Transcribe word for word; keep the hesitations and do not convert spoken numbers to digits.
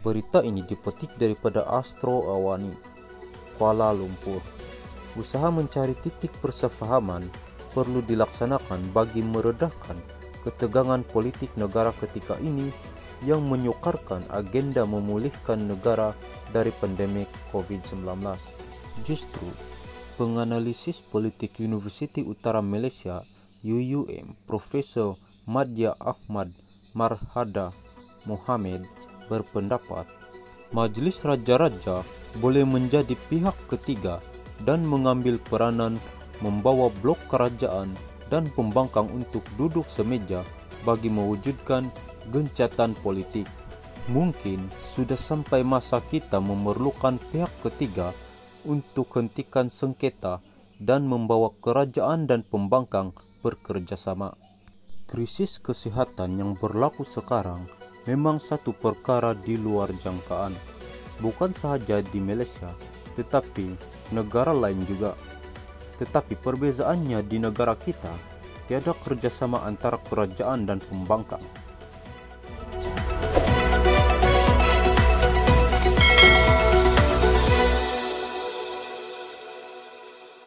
Berita ini dipetik daripada Astro Awani, Kuala Lumpur. Usaha mencari titik persefahaman perlu dilaksanakan bagi meredahkan ketegangan politik negara ketika ini yang menyukarkan agenda memulihkan negara dari pandemik covid sembilan belas. Justru, penganalisis politik Universiti Utara Malaysia U U M Profesor Madya Ahmad Marhada Mohamed berpendapat Majlis Raja-Raja boleh menjadi pihak ketiga dan mengambil peranan membawa blok kerajaan dan pembangkang untuk duduk semeja bagi mewujudkan gencatan politik. Mungkin sudah sampai masa kita memerlukan pihak ketiga untuk hentikan sengketa dan membawa kerajaan dan pembangkang bekerjasama. Krisis kesihatan yang berlaku sekarang memang satu perkara di luar jangkaan, bukan sahaja di Malaysia, tetapi negara lain juga. Tetapi perbezaannya di negara kita, tiada kerjasama antara kerajaan dan pembangkang.